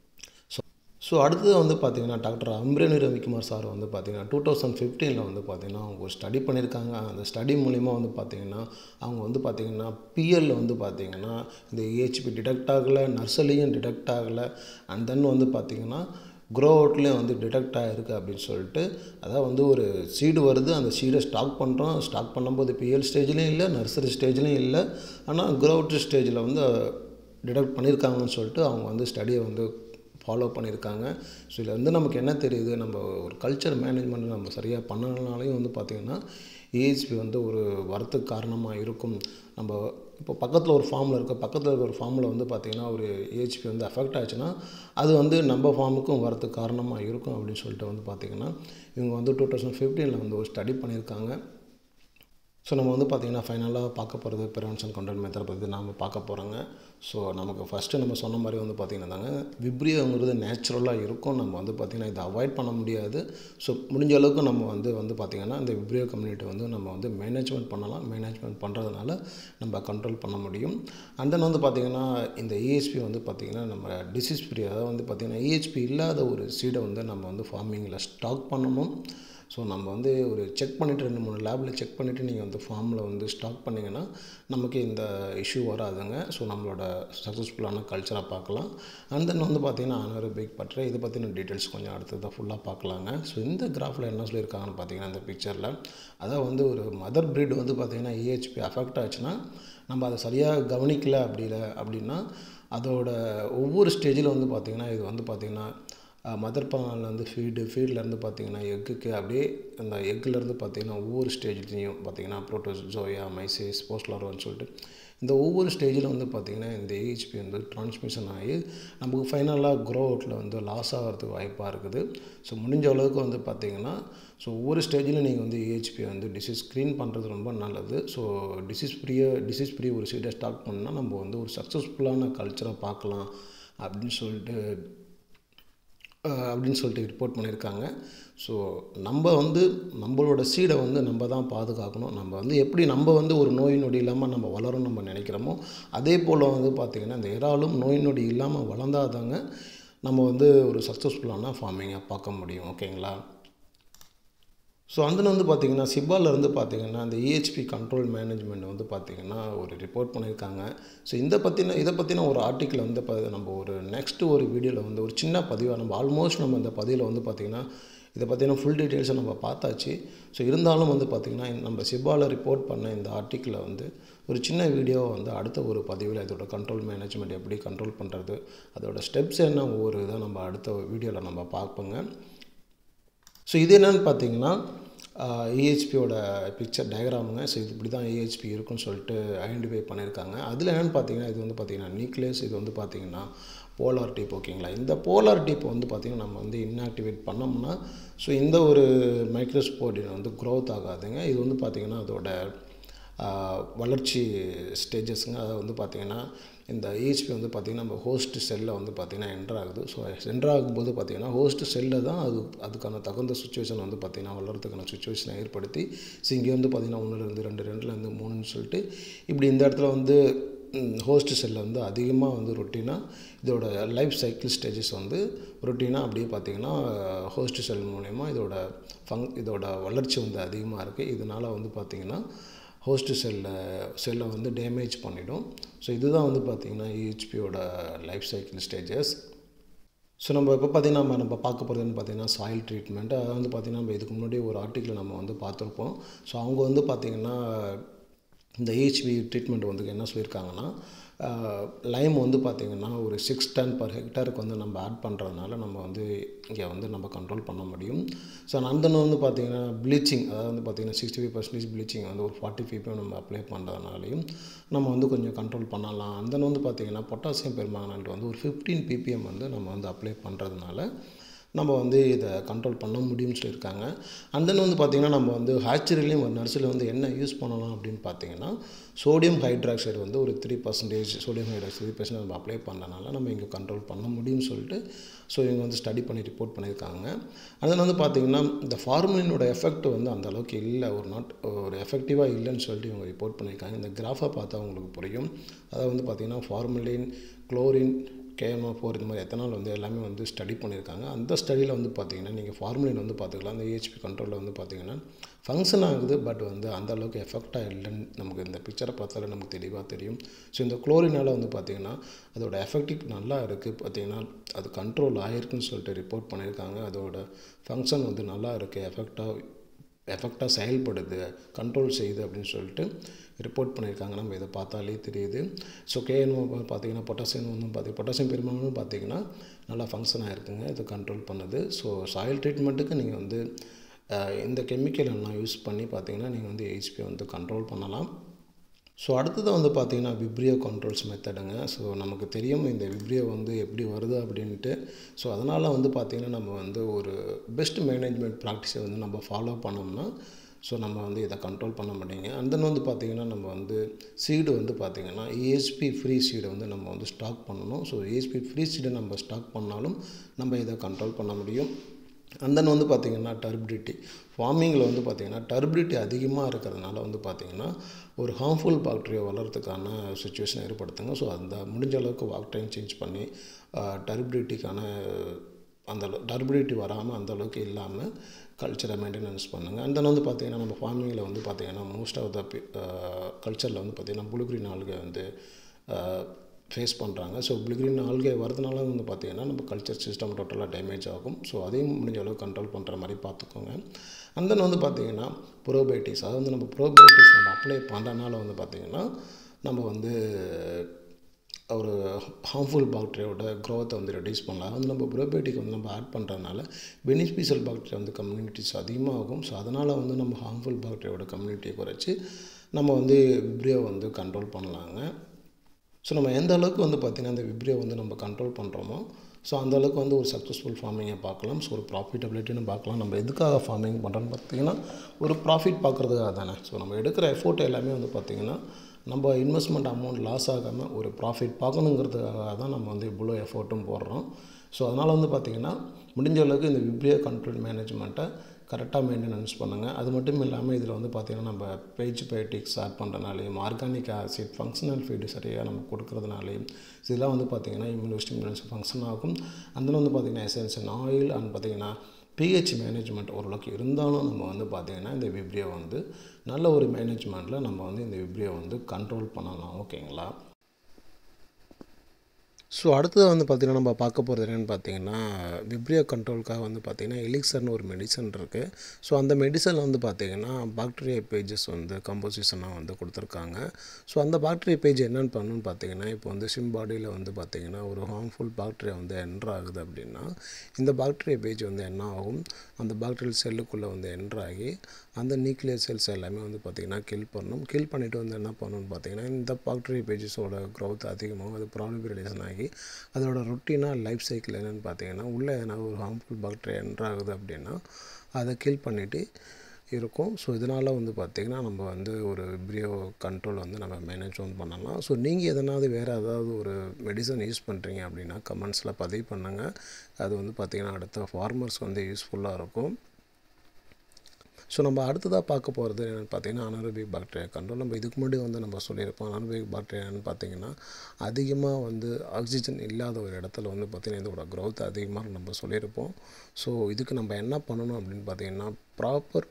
ஸோ அடுத்தது வந்து பார்த்திங்கன்னா டாக்டர் அம்ரேனி ரவிக்குமார் சார் வந்து பார்த்திங்கன்னா டூ தௌசண்ட் ஃபிஃப்டீனில் வந்து பார்த்திங்கன்னா அவங்க ஒரு ஸ்டடி பண்ணியிருக்காங்க. அந்த ஸ்டடி மூலிமா வந்து பார்த்திங்கன்னா அவங்க வந்து பார்த்திங்கன்னா பிஎல்ல வந்து பார்த்திங்கன்னா இந்த இஹெச்பி டிடெக்ட் ஆகலை, நர்சரியும் டிடெக்ட் ஆகலை, அண்ட் தென் வந்து பார்த்திங்கன்னா க்ரோ அவுட்லேயும் வந்து டிடெக்ட் ஆகிருக்கு அப்படின்னு சொல்லிட்டு, அதாவது வந்து ஒரு சீடு வருது, அந்த சீடை ஸ்டாக் பண்ணுறோம், ஸ்டாக் பண்ணும்போது பிஎல் ஸ்டேஜ்லேயும் இல்லை, நர்சரி ஸ்டேஜ்லேயும் இல்லை, ஆனால் க்ரோ அவுட் ஸ்டேஜில் வந்து டிடெக்ட் பண்ணியிருக்காங்கன்னு சொல்லிட்டு அவங்க வந்து ஸ்டடியை வந்து ஃபாலோ பண்ணியிருக்காங்க. ஸோ இதில் வந்து நமக்கு என்ன தெரியுது, நம்ம ஒரு கல்ச்சர் மேனேஜ்மெண்ட் நம்ம சரியாக பண்ணனாலையும் வந்து பார்த்திங்கன்னா இஹெச்பி வந்து ஒரு வரத்துக்கு காரணமாக இருக்கும். நம்ம இப்போ பக்கத்தில் ஒரு ஃபார்மில் இருக்க பக்கத்தில் இருக்க ஒரு ஃபார்மில் வந்து பார்த்திங்கன்னா ஒரு இஹெச்பி வந்து அஃபெக்ட் ஆச்சுன்னா அது வந்து நம்ம ஃபார்முக்கும் வரத்துக்கு காரணமாக இருக்கும் அப்படின்னு சொல்லிட்டு வந்து பார்த்திங்கன்னா இவங்க வந்து டூ தௌசண்ட் ஃபிஃப்டீனில் வந்து ஒரு ஸ்டடி பண்ணியிருக்காங்க. ஸோ நம்ம வந்து பார்த்திங்கன்னா ஃபைனலாக பார்க்க போகிறது ப்ரிவென்ஷன் கண்ட்ரோல் மெத்தட் பற்றி நாம் பார்க்க போகிறோங்க. ஸோ நமக்கு ஃபஸ்ட்டு நம்ம சொன்ன மாதிரி வந்து பார்த்திங்கன்னா தாங்க விப்ரியோங்கிறது நேச்சுரலாக இருக்கும். நம்ம வந்து பார்த்திங்கன்னா இதை அவாய்ட் பண்ண முடியாது. ஸோ முடிஞ்ச அளவுக்கு நம்ம வந்து வந்து பார்த்திங்கன்னா இந்த விப்ரியோ கம்யூனிட்டி வந்து நம்ம வந்து மேனேஜ்மெண்ட் பண்ணலாம். மேனேஜ்மெண்ட் பண்ணுறதுனால நம்ம கண்ட்ரோல் பண்ண முடியும். அண்ட் தென் வந்து பார்த்திங்கன்னா இந்த இஹெச்பி வந்து பார்த்திங்கன்னா நம்ம டிசீஸ் ஃப்ரீ, அதாவது வந்து பார்த்திங்கன்னா இஹெச்பி இல்லாத ஒரு சீடை வந்து நம்ம வந்து ஃபார்மிங்கில் ஸ்டாக் பண்ணணும். ஸோ நம்ம வந்து ஒரு செக் பண்ணிவிட்டு ரெண்டு மூணு லேபில் செக் பண்ணிவிட்டு நீங்கள் வந்து ஃபார்மில் வந்து ஸ்டாக் பண்ணிங்கன்னா நமக்கு இந்த இஷ்யூ வராதுங்க. ஸோ நம்மளோட சக்ஸஸ்ஃபுல்லான கல்ச்சராக பார்க்கலாம். அண்ட் தென் வந்து பார்த்திங்கன்னா அனரோபிக் பற்றி இதை பற்றின டீட்டெயில்ஸ் கொஞ்சம் அடுத்ததாக ஃபுல்லாக பார்க்கலாங்க. ஸோ இந்த கிராஃபில் என்ன சொல்லியிருக்காங்கன்னு பார்த்தீங்கன்னா இந்த பிக்சரில், அதாவது வந்து ஒரு மதர் ப்ரீட் வந்து பார்த்திங்கன்னா இஹெச்பி அஃபெக்ட் ஆச்சுன்னா நம்ம அதை சரியாக கவனிக்கலை அப்படி இல்லை அப்படின்னா அதோட ஒவ்வொரு ஸ்டேஜில் வந்து பார்த்திங்கன்னா இது வந்து பார்த்திங்கன்னா மதர் பால்லேருந்து ஃபீடு, ஃபீட்லேருந்து பார்த்திங்கன்னா எக்குக்கு அப்படியே அந்த எக்குலேருந்து பார்த்திங்கன்னா ஒவ்வொரு ஸ்டேஜ்லேயும் பார்த்திங்கன்னா புரோட்டோசோயா, மைசிஸ், போஸ்ட் லார்வான்னு சொல்லிட்டு இந்த ஒவ்வொரு ஸ்டேஜில் வந்து பார்த்திங்கன்னா இந்த இஹெச்பி வந்து டிரான்ஸ்மிஷன் ஆகி நமக்கு ஃபைனலாக க்ரோ அவுட்டில் வந்து லாஸ் ஆகிறதுக்கு வாய்ப்பாக இருக்குது. ஸோ முடிஞ்ச அளவுக்கு வந்து பார்த்திங்கன்னா ஸோ ஒவ்வொரு ஸ்டேஜில் நீங்கள் வந்து இஹெச்பி வந்து டிசீஸ் ஸ்க்ரீன் பண்ணுறது ரொம்ப நல்லது. ஸோ டிசீஸ் ஃப்ரீயாக டிசீஸ் ஃப்ரீ ஒரு சீடை ஸ்டார்ட் பண்ணால் நம்ம வந்து ஒரு சக்ஸஸ்ஃபுல்லான கல்ச்சராக பார்க்கலாம் அப்படின்னு சொல்லிட்டு அப்படின்னு சொல்லிட்டு ரிப்போர்ட் பண்ணியிருக்காங்க. ஸோ நம்ம வந்து நம்மளோட சீடை வந்து நம்ம தான் பாதுகாக்கணும். நம்ம வந்து எப்படி நம்ம வந்து ஒரு நோய் நொடி இல்லாமல் நம்ம வளரும் நம்ம நினைக்கிறோமோ அதே போல் வந்து பார்த்திங்கன்னா இந்த இறாலும் நோய் நொடி இல்லாமல் வளர்ந்தாதாங்க நம்ம வந்து ஒரு சக்ஸஸ்ஃபுல்லான ஃபார்மிங்கை பார்க்க முடியும். ஓகேங்களா? ஸோ அந்த வந்து பார்த்திங்கன்னா சிபாலேருந்து பார்த்திங்கன்னா இந்த இஹெச்பி கண்ட்ரோல் மேனேஜ்மெண்ட் வந்து பார்த்திங்கன்னா ஒரு ரிப்போர்ட் பண்ணியிருக்காங்க. ஸோ இந்த பற்றின இதை பற்றின ஒரு ஆர்டிக்கிள் வந்து நம்ம ஒரு நெக்ஸ்ட்டு ஒரு வீடியோவில் வந்து ஒரு சின்ன பதிவாக நம்ம ஆல்மோஸ்ட் நம்ம இந்த பதிவில் வந்து பார்த்திங்கன்னா இதை பற்றின ஃபுல் டீட்டெயில்ஸை நம்ம பார்த்தாச்சு. ஸோ இருந்தாலும் வந்து பார்த்திங்கன்னா நம்ம சிபாவில் ரிப்போர்ட் பண்ண இந்த ஆர்டிக்கிளை வந்து ஒரு சின்ன வீடியோவை வந்து அடுத்த ஒரு பதிவில் இதோட கண்ட்ரோல் மேனேஜ்மெண்ட் எப்படி கண்ட்ரோல் பண்ணுறது, அதோட ஸ்டெப்ஸ் என்ன ஒவ்வொரு இதை நம்ம அடுத்த வீடியோவில் நம்ம பார்ப்போங்க. ஸோ இது என்னென்னு பார்த்தீங்கன்னா இஹெச்பியோட பிக்சர் டயக்ராமுங்க. ஸோ இது இப்படி தான் இஹெச்பி இருக்குன்னு சொல்லிட்டு ஐடென்டிஃபை பண்ணியிருக்காங்க. அதில் என்னென்னு பார்த்தீங்கன்னா இது வந்து பார்த்திங்கன்னா நியூக்ளியஸ், இது வந்து பார்த்திங்கன்னா போலார் டிப். ஓகேங்களா? இந்த போலார் டிப் வந்து பார்த்திங்கன்னா நம்ம வந்து இன்ஆக்டிவேட் பண்ணோம்னா ஸோ இந்த ஒரு மைக்ரோஸ்போர்டின் வந்து க்ரோத் ஆகாதுங்க. இது வந்து பார்த்திங்கன்னா அதோட வளர்ச்சி ஸ்டேஜஸ்ங்க. அதை வந்து பார்த்திங்கன்னா இந்த இஹெச்பி வந்து பார்த்திங்கன்னா நம்ம ஹோஸ்ட் செல்லில் வந்து பார்த்திங்கன்னா என்டர் ஆகுது. ஸோ என்டர் ஆகும்போது பார்த்திங்கன்னா ஹோஸ்ட் செல்லில் தான் அது அதுக்கான தகுந்த சுச்சுவேஷன் வந்து பார்த்திங்கன்னா வளர்கிறதுக்கான சுச்சுவேஷனை ஏற்படுத்தி ஸோ இங்கே வந்து பார்த்திங்கன்னா ஒன்றுலேருந்து ரெண்டு ரெண்டுலேருந்து மூணுன்னு சொல்லிட்டு இப்படி இந்த இடத்துல வந்து ஹோஸ்ட் செல்லில் வந்து அதிகமாக வந்து ரொட்டீனாக இதோட லைஃப் சைக்கிள் ஸ்டேஜஸ் வந்து ரொட்டீனாக அப்படியே பார்த்திங்கன்னா ஹோஸ்ட் செல் மூலயமா இதோட ஃபங் இதோட வளர்ச்சி வந்து அதிகமாக இருக்குது. இதனால் வந்து பார்த்திங்கன்னா ஹோஸ்ட் செல்லில் செல்லை வந்து டேமேஜ் பண்ணிடும். ஸோ இதுதான் வந்து பார்த்திங்கன்னா இஹெச்பியோட லைஃப் சைக்கிள் ஸ்டேஜஸ். ஸோ நம்ம இப்போ பார்த்திங்கன்னா நம்ம நம்ம பார்க்க போகிறதுன்னு பார்த்திங்கன்னா சாயில் ட்ரீட்மெண்ட். அதை வந்து பார்த்திங்கன்னா நம்ம இதுக்கு முன்னாடி ஒரு ஆர்டிக்கிள் நம்ம வந்து பார்த்துருப்போம். ஸோ அவங்க வந்து பார்த்திங்கன்னா இந்த ஏஹெச்பி ட்ரீட்மெண்ட் வந்து என்ன சொல்லியிருக்காங்கன்னா, லைம் வந்து பார்த்திங்கன்னா ஒரு சிக்ஸ் டன் பர் ஹெக்டருக்கு வந்து நம்ம ஆட் பண்ணுறதுனால நம்ம வந்து இங்கே வந்து நம்ம கண்ட்ரோல் பண்ண முடியும். ஸோ நந்தனம் வந்து பார்த்திங்கன்னா ப்ளீச்சிங், அதாவது வந்து பார்த்திங்கன்னா சிக்ஸ்டி ஃபைவ் பர்சன்டேஜ் ப்ளீச்சிங் வந்து ஒரு ஃபார்ட்டி பிபிஎம் நம்ம அப்ளை பண்ணுறதுனாலையும் நம்ம வந்து கொஞ்சம் கண்ட்ரோல் பண்ணலாம். அந்தன வந்து பார்த்திங்கன்னா பொட்டாசியம் பெர்மாங்கனேட் வந்து ஒரு ஃபிஃப்டீன் பிபிஎம் வந்து நம்ம வந்து அப்ளை பண்ணுறதுனால நம்ம வந்து இதை கண்ட்ரோல் பண்ண முடியும்னு சொல்லியிருக்காங்க. அண்ட் தென் வந்து பார்த்திங்கன்னா நம்ம வந்து ஹேச்சரிலையும் ஒரு நர்சரியில் வந்து என்ன யூஸ் பண்ணலாம் அப்படின்னு பார்த்திங்கன்னா, சோடியம் ஹைட்ராக்சைடு வந்து ஒரு three percentage sodium hydroxide three percent நம்ம அப்ளை பண்ணனால நம்ம இங்கே கண்ட்ரோல் பண்ண முடியும்னு சொல்லிட்டு ஸோ இவங்க வந்து ஸ்டடி பண்ணி ரிப்போர்ட் பண்ணியிருக்காங்க. அதில் வந்து பார்த்திங்கன்னா இந்த ஃபார்மலினோட எஃபெக்ட் வந்து அந்த அளவுக்கு இல்லை, ஒரு நாட் ஒரு எஃபெக்டிவாக இல்லைன்னு சொல்லிட்டு இவங்க ரிப்போர்ட் பண்ணியிருக்காங்க. இந்த கிராஃபை பார்த்தா உங்களுக்கு புரியும். அதாவது வந்து பார்த்திங்கன்னா ஃபார்மலின், குளோரின், கேஎம்ஓ ஃபோர் இந்த மாதிரி எத்தனால் வந்து எல்லாமே வந்து ஸ்டடி பண்ணியிருக்காங்க. அந்த ஸ்டடியில் வந்து பார்த்திங்கன்னா நீங்கள் ஃபார்முலின் வந்து பார்த்துக்கலாம். அந்த ஏஹெச்பி கண்ட்ரோலில் வந்து பார்த்திங்கன்னா ஃபங்க்ஷன் ஆகுது, பட் வந்து அந்த அளவுக்கு எஃபெக்டாக இல்லைன்னு நமக்கு இந்த பிக்சரை பார்த்தாலே நமக்கு தெளிவாக தெரியும். ஸோ இந்த குளோரினால் வந்து பார்த்திங்கன்னா அதோட எஃபெக்டிவ் நல்லா இருக்குது, பார்த்திங்கன்னா அது கண்ட்ரோல் ஆகிருக்குன்னு சொல்லிட்டு ரிப்போர்ட் பண்ணியிருக்காங்க. அதோட ஃபங்க்ஷன் வந்து நல்லா இருக்குது, எஃபெக்டாக எஃபெக்டாக செயல்படுது, கண்ட்ரோல் செய்யுது அப்படின்னு சொல்லிட்டு ரிப்போர்ட் பண்ணியிருக்காங்க. நம்ம இதை பார்த்தாலே தெரியுது. ஸோ கேஎன்ஓ பார்த்திங்கன்னா பொட்டாசியம் வந்து பார்த்தி பொட்டாசியம் பெருமானும் பார்த்திங்கன்னா நல்லா ஃபங்க்ஷன் ஆகிருக்குங்க, இது கண்ட்ரோல் பண்ணுது. ஸோ சாயில் ட்ரீட்மெண்ட்டுக்கு நீங்கள் வந்து இந்த கெமிக்கல் எல்லாம் யூஸ் பண்ணி பார்த்திங்கன்னா நீங்கள் வந்து ஏஹெச்பி வந்து கண்ட்ரோல் பண்ணலாம். ஸோ அடுத்தது வந்து பார்த்திங்கன்னா விப்ரியோ கண்ட்ரோல்ஸ் மெத்தடுங்க. ஸோ நமக்கு தெரியும் இந்த விப்ரியோ வந்து எப்படி வருது அப்படின்ட்டு. ஸோ அதனால் வந்து பார்த்திங்கன்னா நம்ம வந்து ஒரு பெஸ்ட் மேனேஜ்மெண்ட் ப்ராக்டிஸை வந்து நம்ம ஃபாலோ பண்ணோம்னா ஸோ நம்ம வந்து இதை கண்ட்ரோல் பண்ண முடியுங்க. அண்ட் தென் வந்து பார்த்திங்கன்னா நம்ம வந்து சீடு வந்து பார்த்திங்கன்னா ஏஹெச்பி ஃப்ரீ சீடை வந்து நம்ம வந்து ஸ்டாக் பண்ணணும். ஸோ ஏஹெச்பி ஃப்ரீ சீடை நம்ம ஸ்டாக் பண்ணாலும் நம்ம இதை கண்ட்ரோல் பண்ண முடியும். அண்ட் தென் வந்து பார்த்திங்கன்னா டர்பிடிட்டி ஃபார்மிங்கில் வந்து பார்த்திங்கன்னா டர்பிடிட்டி அதிகமாக இருக்கிறதுனால வந்து பார்த்திங்கன்னா ஒரு ஹார்ம்ஃபுல் பாக்டீரியா வளர்கிறதுக்கான சுச்சுவேஷன் ஏற்படுத்துங்க. ஸோ அந்த முடிஞ்ச அளவுக்கு வாக் டைம் சேஞ்ச் பண்ணி டர்பிடிட்டிக்கான அந்த டர்பிடிட்டி வராமல் அந்த அளவுக்கு இல்லாமல் கல்ச்சரை மெயின்டெனன்ஸ் பண்ணுங்கள். அண்ட் தென் வந்து பார்த்திங்கன்னா நம்ம ஃபார்மிங்கில் வந்து பார்த்திங்கன்னா மோஸ்ட் ஆஃப் த கல்ச்சரில் வந்து பார்த்திங்கன்னா ப்ளூ கிரீன் ஆல்கே வந்து ஃபேஸ் பண்ணுறாங்க. ஸோ ப்ளூ கிரீன் ஆல்கே வரதுனால வந்து பார்த்திங்கன்னா நம்ம கல்ச்சர் சிஸ்டம் டோட்டலாக டேமேஜ் ஆகும். ஸோ அதையும் முடிஞ்ச அளவுக்கு கண்ட்ரோல் பண்ணுற மாதிரி பார்த்துக்கோங்க. அண்ட் தென் வந்து பார்த்திங்கன்னா ப்ரோபயோட்டிக்ஸ், அதாவது வந்து நம்ம ப்ரோபயோட்டிக்ஸ் நம்ம அப்ளை பண்ணுறதுனால வந்து பார்த்திங்கன்னா நம்ம வந்து ஒரு ஹார்ம்ஃபுல் பாக்டீரியாவோட க்ரோத்தை வந்து ரெடியூஸ் பண்ணலாம். வந்து நம்ம ப்ரோபயோட்டிக் வந்து நம்ம ஆட் பண்ணுறதுனால பெனிஃபிஷியல் பாக்டீரியா வந்து கம்யூனிட்டிஸ் அதிகமாகும். ஸோ அதனால் வந்து நம்ம ஹார்ம்ஃபுல் பாக்டீரியாவோட கம்யூனிட்டியை குறைச்சி நம்ம வந்து விப்ரியோ வந்து கண்ட்ரோல் பண்ணலாங்க. ஸோ நம்ம எந்த அளவுக்கு வந்து பார்த்திங்கன்னா இந்த விப்ரியோ வந்து நம்ம கண்ட்ரோல் பண்ணுறோமோ ஸோ அந்தளவுக்கு வந்து ஒரு சக்ஸஸ்ஃபுல் ஃபார்மிங்கை பார்க்கலாம். ஸோ ஒரு ப்ராஃபிட்டபிலிட்டின்னு பார்க்கலாம். நம்ம எதுக்காக ஃபார்மிங் பண்ணுறோன்னு பார்த்திங்கன்னா ஒரு ப்ராஃபிட் பார்க்குறதுக்காக தானே. ஸோ நம்ம எடுக்கிற எஃபோர்ட் எல்லாமே வந்து பார்த்திங்கன்னா நம்ம இன்வெஸ்ட்மெண்ட் அமௌண்ட் லாஸ் ஆகாமல் ஒரு ப்ராஃபிட் பார்க்கணுங்கிறதுக்காக தான் நம்ம வந்து இவ்வளோ எஃபோர்ட்டும் போடுறோம். ஸோ அதனால் வந்து பார்த்திங்கன்னா முடிஞ்ச அளவுக்கு இந்த விப்ரியோ கண்ட்ரோல் மேனேஜ்மெண்ட்டை கரெக்டாக மெயின்டெனன்ஸ் பண்ணுங்கள். அது மட்டும் இல்லாமல் இதில் வந்து பார்த்திங்கன்னா நம்ம பேஜ் பயோட்டிக்ஸ் ஆட் பண்ணுறதுனாலையும் ஆர்கானிக் ஆசிட் ஃபங்க்ஷனல் ஃபீடு சரியாக நம்ம கொடுக்குறதுனாலையும் இதெல்லாம் வந்து பார்த்திங்கன்னா இம்யூனோ ஸ்டிமுலன்ஸ் ஃபங்க்ஷன் ஆகும். அதில் வந்து பார்த்திங்கன்னா எசென்ஷியல் ஆயில் அண்ட் பார்த்திங்கன்னா பிஹெச் மேனேஜ்மெண்ட் ஓரளவுக்கு இருந்தாலும் நம்ம வந்து பார்த்திங்கன்னா இந்த விப்ரியோ வந்து நல்ல ஒரு மேனேஜ்மெண்ட்டில் நம்ம வந்து இந்த விப்ரியோ வந்து கண்ட்ரோல் பண்ணலாம். ஓகேங்களா? ஸோ அடுத்தது வந்து பார்த்திங்கன்னா நம்ம பார்க்க போகிறது என்னென்னு பார்த்திங்கன்னா விப்ரியோ கண்ட்ரோலுக்காக வந்து பார்த்திங்கன்னா எலிக்சர்னு ஒரு மெடிசன் இருக்குது. ஸோ அந்த மெடிசனில் வந்து பார்த்திங்கன்னா பாக்டீரியா பேஜஸ் வந்து கம்போசிஷனாக வந்து கொடுத்துருக்காங்க. ஸோ அந்த பாக்டீரியா பேஜ் என்னென்னு பண்ணணும்னு பார்த்திங்கன்னா இப்போ வந்து சிம் பாடியில் வந்து பார்த்திங்கன்னா ஒரு ஹார்ம்ஃபுல் பாக்டீரியா வந்து என்ட்ரு ஆகுது அப்படின்னா இந்த பாக்டீரியா பேஜ் வந்து என்ன ஆகும், அந்த பாக்டீரியல் செல்லுக்குள்ளே வந்து என்ட்ரு ஆகி அந்த நியூக்ளியர் செல்ஸ் எல்லாமே வந்து பார்த்திங்கன்னா கில் பண்ணணும். கில் பண்ணிவிட்டு வந்து என்ன பண்ணணும்னு பார்த்திங்கன்னா இந்த பாக்டீரியா பேஜஸோட க்ரோத் அதிகமாகும். அது ப்ராலிஃபரேஷன் ஆகி அதோட ரொட்டீனாக லைஃப் சைக்கிள் என்னென்னு பார்த்திங்கன்னா உள்ளே எதனா ஒரு ஹார்ம்ஃபுல் பாக்டீரியா என்ட்ரு ஆகுது அப்படின்னா அதை கில் பண்ணிவிட்டு இருக்கும். ஸோ இதனால் வந்து பார்த்திங்கன்னா நம்ம வந்து ஒரு விப்ரியோ கண்ட்ரோல் வந்து நம்ம மேனேஜ்மெண்ட் பண்ணலாம். ஸோ நீங்கள் எதனாவது வேறு ஏதாவது ஒரு மெடிசன் யூஸ் பண்ணுறீங்க அப்படின்னா கமெண்ட்ஸில் பதிவு பண்ணுங்கள். அது வந்து பார்த்திங்கன்னா அடுத்த ஃபார்மர்ஸ் வந்து யூஸ்ஃபுல்லாக இருக்கும். ஸோ நம்ம அடுத்ததாக பார்க்க போகிறது என்னென்னு பார்த்திங்கன்னா அனரோபிக் பாக்டீரியா கண்ட்ரோல். நம்ம இதுக்கு முன்னாடி வந்து நம்ம சொல்லியிருப்போம் அனரோபிக் பாக்டீரியான்னு பார்த்திங்கன்னா அதிகமாக வந்து ஆக்சிஜன் இல்லாத ஒரு இடத்துல வந்து பார்த்திங்கன்னா இதோட க்ரோத் அதிகமாக நம்ம சொல்லியிருப்போம். ஸோ இதுக்கு நம்ம என்ன பண்ணணும் அப்படின்னு பார்த்திங்கன்னா ப்ராப்பர்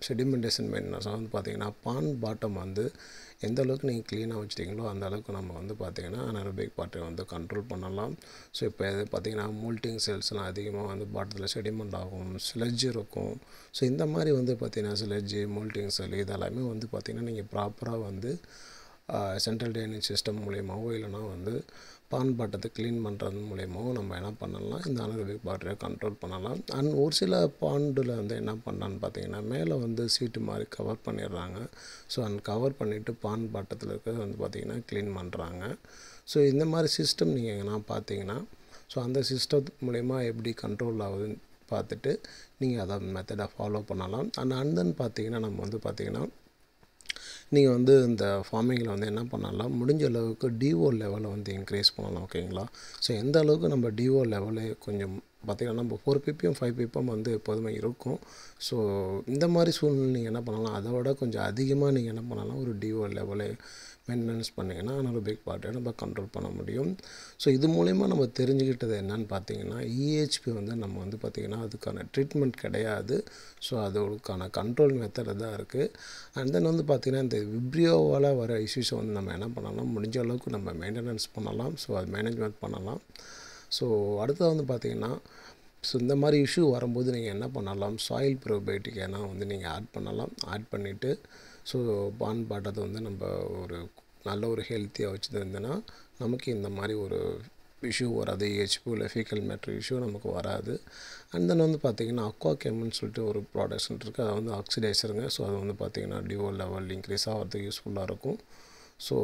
செடிமெண்டேஷன் மெயின்டெனன்ஸ் வந்து பார்த்திங்கன்னா பான் பாட்டம் வந்து எந்த அளவுக்கு நீங்கள் க்ளீனாக வச்சிட்டிங்களோ அந்த அளவுக்கு நம்ம வந்து பார்த்திங்கன்னா அனரோபிக் பாட்டை வந்து கண்ட்ரோல் பண்ணலாம். ஸோ இப்போ இது பார்த்திங்கன்னா மூல்ட்டிங் செல்ஸ்லாம் அதிகமாக வந்து பாட்டத்தில் செடிமெண்ட் ஆகும், ஸ்லெட்ஜ் இருக்கும். ஸோ இந்த மாதிரி வந்து பார்த்திங்கன்னா ஸ்லெட்ஜு, மூல்ட்டிங் செல் இதெல்லாமே வந்து பார்த்திங்கன்னா நீங்கள் ப்ராப்பராக வந்து சென்ட்ரல் ட்ரைனேஜ் சிஸ்டம் மூலியமாகவோ இல்லைனா வந்து பான் பாட்டத்தை க்ளீன் பண்ணுறது மூலியமாகவும் நம்ம என்ன பண்ணலாம், இந்த அனரோபிக் பாக்டீரியா கண்ட்ரோல் பண்ணலாம். அண்ட் ஒரு சில பாண்டில் வந்து என்ன பண்ணலான்னு பார்த்தீங்கன்னா மேலே வந்து சீட்டு மாதிரி கவர் பண்ணிடுறாங்க. ஸோ அந்த கவர் பண்ணிவிட்டு பான் பாட்டத்தில் இருக்கிறது வந்து பார்த்திங்கன்னா க்ளீன் பண்ணுறாங்க. ஸோ இந்த மாதிரி சிஸ்டம் நீங்கள் எங்கன்னா பார்த்தீங்கன்னா ஸோ அந்த சிஸ்டம் மூலயமா எப்படி கண்ட்ரோல் ஆகுதுன்னு பார்த்துட்டு நீங்கள் அதை மெத்தடை ஃபாலோ பண்ணலாம். அண்ட் அண்ட் தென் பார்த்தீங்கன்னா நம்ம வந்து பார்த்திங்கன்னா நீங்கள் வந்து இந்த ஃபார்மிங்கில் வந்து என்ன பண்ணலாம், முடிஞ்ச அளவுக்கு டிஓ லெவலை வந்து இன்க்ரீஸ் பண்ணலாம். ஓகேங்களா? ஸோ எந்த அளவுக்கு நம்ம டிஓ லெவலை கொஞ்சம் பார்த்திங்கன்னா நம்ம ஃபோர் பிபிஎம் ஃபைவ் பிபிஎம் வந்து எப்போதுமே இருக்கும். ஸோ இந்த மாதிரி சூழ்நிலை நீங்கள் என்ன பண்ணலாம், அதை விட கொஞ்சம் அதிகமாக நீங்கள் என்ன பண்ணலாம், ஒரு டிஓ லெவலை மெயின்டெனன்ஸ் பண்ணிங்கன்னா அனரோபிக் பாட்டை நம்ம கண்ட்ரோல் பண்ண முடியும். ஸோ இது மூலிமா நம்ம தெரிஞ்சுக்கிட்டது என்னன்னு பார்த்தீங்கன்னா இஹெச்பி வந்து நம்ம வந்து பார்த்திங்கன்னா அதுக்கான ட்ரீட்மெண்ட் கிடையாது. ஸோ அதோடுக்கான கண்ட்ரோல் மெத்தடு தான் இருக்குது. அண்ட் தென் வந்து பார்த்திங்கன்னா இந்த விப்ரியோவால் வர இஷ்யூஸை வந்து நம்ம என்ன பண்ணலாம், முடிஞ்ச அளவுக்கு நம்ம மெயின்டெனன்ஸ் பண்ணலாம். ஸோ அது மேனேஜ்மெண்ட் பண்ணலாம். ஸோ அடுத்தது வந்து பார்த்திங்கன்னா ஸோ இந்த மாதிரி இஷ்யூ வரும்போது நீங்கள் என்ன பண்ணலாம், சாயில் ப்ரோபயோட்டிக் ஏன்னா வந்து நீங்கள் ஆட் பண்ணலாம். ஆட் பண்ணிவிட்டு ஸோ பான் பாட்டத்தை வந்து நம்ம ஒரு நல்ல ஒரு ஹெல்த்தியாக வச்சுருந்தோன்னா நமக்கு இந்த மாதிரி ஒரு இஷ்யூ வராது. இஹெச்பி இல்லை ஃபீக்கல் மேட்ரு இஷ்யூ நமக்கு வராது. அண்ட் தென் வந்து பார்த்திங்கன்னா அக்வா கெம்னு சொல்லிட்டு ஒரு ப்ராடக்ட்ஸ் இருக்குது. அதை வந்து ஆக்சிடைசருங்க. ஸோ அது வந்து பார்த்திங்கன்னா டிஓ லெவல் இன்க்ரீஸ் ஆகிறதுக்கு யூஸ்ஃபுல்லாக இருக்கும். ஸோ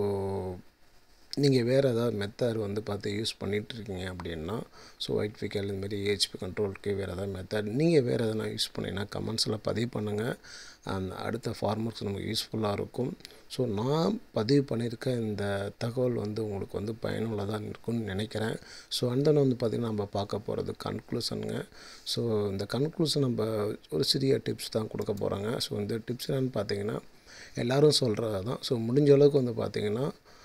நீங்கள் வேறு ஏதாவது மெத்தட் வந்து பார்த்து யூஸ் பண்ணிகிட்ருக்கீங்க அப்படின்னா ஸோ ஒயிட் ஃபீக்கல் இந்தமாரி இஹெச்பி கண்ட்ரோலுக்கு வேறு ஏதாவது மெத்தட் நீங்கள் வேறு எதனா யூஸ் பண்ணிங்கன்னா கமெண்ட்ஸில் பதிவு பண்ணுங்கள். அந்த அடுத்த ஃபார்மர்ஸ் நமக்கு யூஸ்ஃபுல்லாக இருக்கும். ஸோ நான் பதிவு பண்ணியிருக்க இந்த தகவல் வந்து உங்களுக்கு வந்து பயனுள்ளதாக இருக்கும்னு நினைக்கிறேன். ஸோ அண்ட் தென் வந்து பார்த்திங்கன்னா நம்ம பார்க்க போகிறது கன்க்ளூஷனுங்க. ஸோ இந்த கன்க்ளூஷன் நம்ம ஒரு சிறிய டிப்ஸ் தான் கொடுக்க போகிறாங்க. ஸோ இந்த டிப்ஸ் என்னென்னு பார்த்தீங்கன்னா எல்லோரும் சொல்கிறது தான். ஸோ முடிஞ்ச அளவுக்கு வந்து பார்த்திங்கன்னா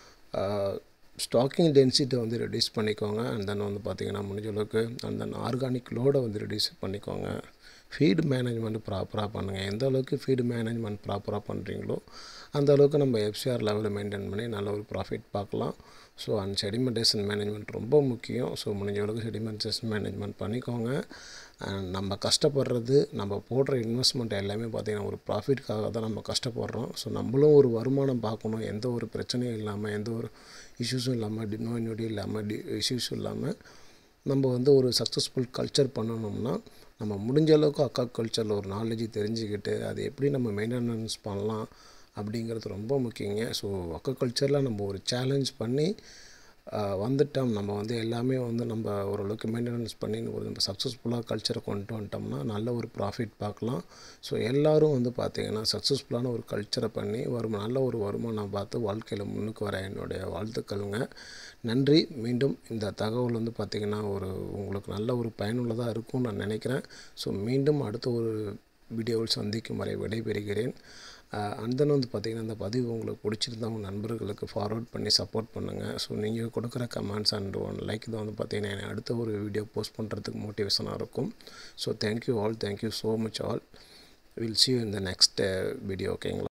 ஸ்டாக்கிங் டென்சிட்டி வந்து ரெடியூஸ் பண்ணிக்கோங்க. அண்ட் தென் வந்து பார்த்திங்கன்னா முடிஞ்ச அளவுக்கு அண்ட் தென் ஆர்கானிக் லோடை வந்து ரெடியூஸ் பண்ணிக்கோங்க. ஃபீடு மேனேஜ்மெண்ட் ப்ராப்பராக பண்ணுங்கள். எந்த அளவுக்கு ஃபீடு மேனேஜ்மெண்ட் ப்ராப்பராக பண்ணுறீங்களோ அந்த அளவுக்கு நம்ம எஃப்சிஆர் லெவலில் மெயின்டைன் பண்ணி நல்ல ஒரு ப்ராஃபிட் பார்க்கலாம். ஸோ அண்ட் செடிமெண்டேஷன் மேனேஜ்மெண்ட் ரொம்ப முக்கியம். ஸோ முடிஞ்ச அளவுக்கு செடிமெண்டேஷன் மேனேஜ்மெண்ட் பண்ணிக்கோங்க. அண்ட் நம்ம கஷ்டப்படுறது நம்ம போடுற இன்வெஸ்ட்மெண்ட் எல்லாமே பார்த்திங்கன்னா ஒரு ப்ராஃபிட்காக தான் நம்ம கஷ்டப்படுறோம். ஸோ நம்மளும் ஒரு வருமானம் பார்க்கணும். எந்த ஒரு பிரச்சனையும் இல்லாமல் எந்த ஒரு இஷ்யூஸும் இல்லாமல் டி நோய் நொடி இல்லாமல் டி இஷ்யூஸும் இல்லாமல் நம்ம வந்து ஒரு சக்ஸஸ்ஃபுல் கல்ச்சர் பண்ணணும்னா நம்ம முடிஞ்ச அளவுக்கு அக்கா கல்ச்சரில் ஒரு நாலேஜ் தெரிஞ்சுக்கிட்டு அதை எப்படி நம்ம மெயின்டெனன்ஸ் பண்ணலாம் அப்படிங்கிறது ரொம்ப முக்கியங்க. ஸோ அக்கா கல்ச்சரில் நம்ம ஒரு சேலஞ்ச் பண்ணி வந்துட்டோம். நம்ம வந்து எல்லாமே வந்து நம்ம ஓரளவுக்கு மெயின்டெனன்ஸ் பண்ணி ஒரு நம்ம சக்ஸஸ்ஃபுல்லாக கல்ச்சரை கொண்டு வந்துட்டோம்னா நல்ல ஒரு ப்ராஃபிட் பார்க்கலாம். ஸோ எல்லோரும் வந்து பார்த்திங்கன்னா சக்ஸஸ்ஃபுல்லான ஒரு கல்ச்சரை பண்ணி வரும் நல்ல ஒரு வருமானம் பார்த்து வாழ்க்கையில் முன்னுக்கு வர என்னுடைய வாழ்த்துக்களுங்க. நன்றி. மீண்டும் இந்த தகவல் வந்து பார்த்திங்கன்னா ஒரு உங்களுக்கு நல்ல ஒரு பயனுள்ளதாக இருக்கும்னு நான் நினைக்கிறேன். ஸோ மீண்டும் அடுத்த ஒரு வீடியோவில் சந்திக்கும் வரை விடைபெறுகிறேன். அண்ட் தென் வந்து பார்த்திங்கன்னா இந்த பதிவு உங்களுக்கு பிடிச்சிருந்தா உங்கள் நண்பர்களுக்கு ஃபார்வர்ட் பண்ணி சப்போர்ட் பண்ணுங்கள். ஸோ நீங்கள் கொடுக்குற கமெண்ட்ஸ் அண்ட் ஒன் லைக் தான் வந்து பார்த்திங்கன்னா அடுத்த ஒரு வீடியோ போஸ்ட் பண்ணுறதுக்கு மோட்டிவேஷனாக இருக்கும். So thank you all, thank you so much all. Will see you in the next uh, video. ஓகேங்களா?